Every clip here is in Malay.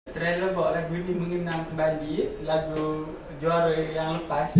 Trailer bawa lagu ini mengenang banjir, lagu juara yang lepas.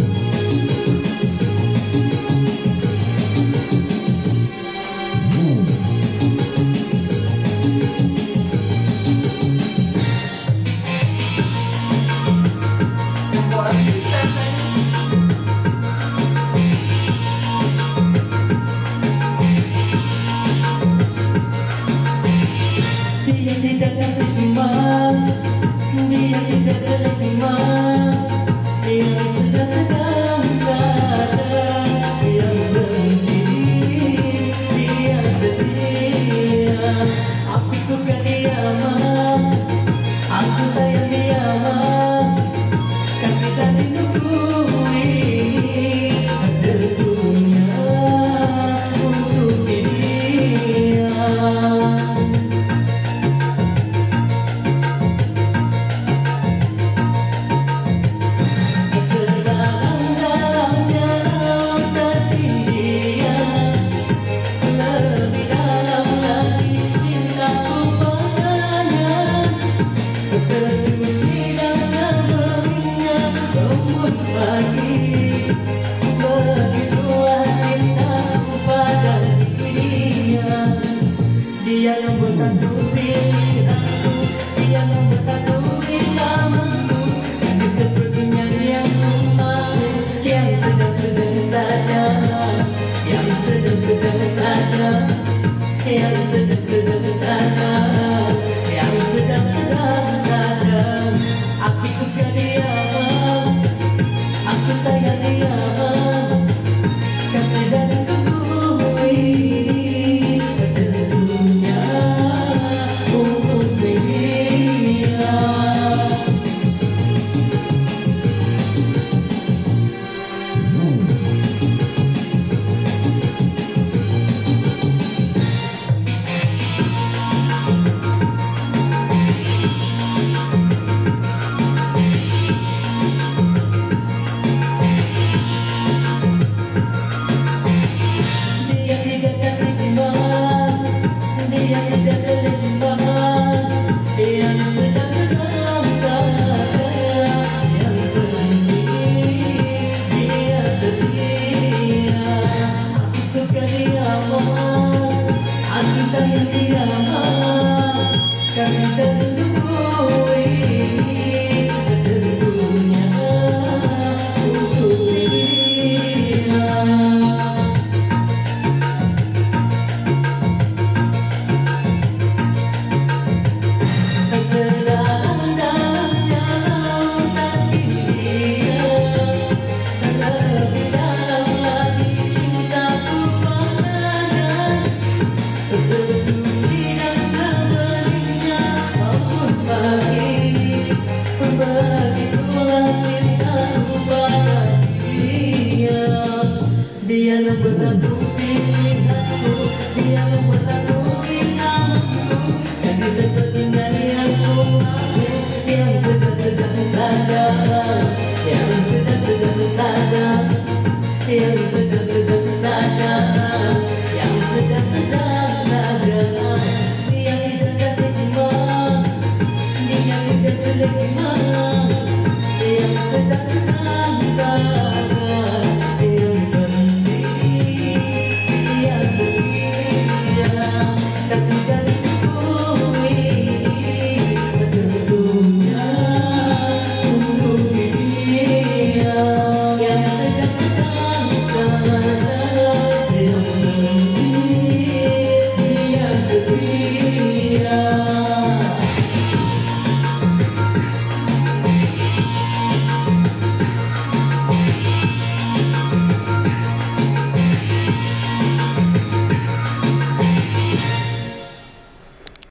Dia tidak cantik memang, dia tidak jelek memang, dia sedang sadar, dia berdiri, dia setia. Aku suka dia mah, aku sayang dia mah, kasih dan rinduku ini tentunya untuk dia. Dia nomor satu pilihanku, dia nomor satu iramaku, yang sepertinya yang mau, yang sedang-sedang saja, yang sedang-sedang saja, yang sedang-sedang saja, yang sedang-sedang saja. Aku suka dia, aku sayang dia, kasih dan sayang dia mah, kami terdui tentunya untuk dia. Sedalam-dalamnya lautan dia, lebih dalam lagi cintaku padanya. Sesungguhnya dan sebenarnya maupun begitulah cintaku pada dia. Dia nomor satu pilihanku, dia nomor satu iramaku, yang sepertinya yang ku aku, yang sedang-sedang sadar, yang sedang-sedang sadar, yang sedang-sedang sadar, yang sedang-sedang sadar. Dia tidak cantik memang, dia tidak jelek memang.